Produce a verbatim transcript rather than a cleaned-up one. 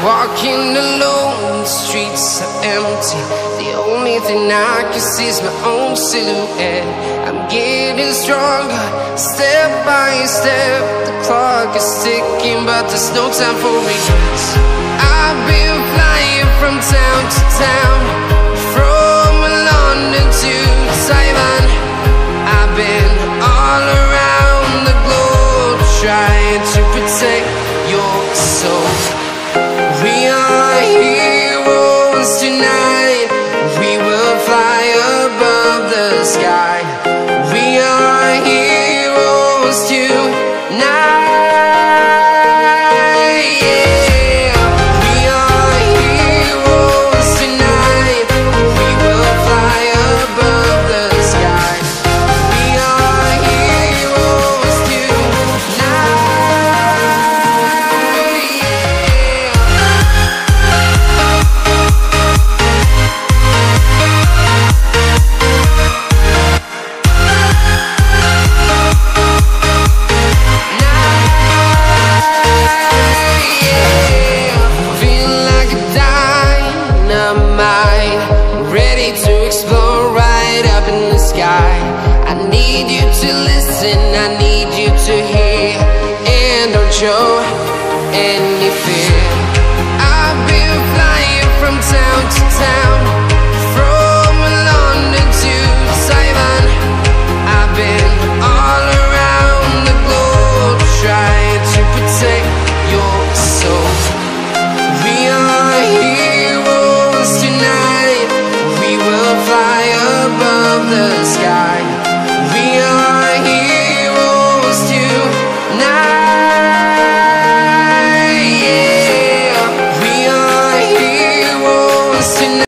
Walking alone, the streets are empty. The only thing I can see is my own silhouette. I'm getting stronger, step by step. The clock is ticking, but there's no time for regrets. I've been flying from town to town, from London to Taiwan. I've been all around the globe, trying to protect your soul. We are heroes tonight. We will fly above the sky. We are heroes tonight. Yeah. We are heroes tonight. We will fly above the sky. We are heroes tonight. I need you to hear, and don't show any fear. I've been flying from town to town, from London to Taiwan. I've been all around the globe, trying to protect your soul. We are heroes tonight. We will fly above the